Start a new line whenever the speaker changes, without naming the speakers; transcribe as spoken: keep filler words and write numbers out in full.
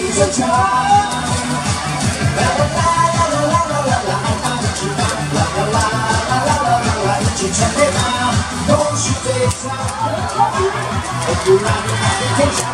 一声唱。啦啦啦啦啦啦啦啦啦，爱他的翅膀，啦啦啦啦啦啦啦啦，一起唱给他，都是最强。不然你天下。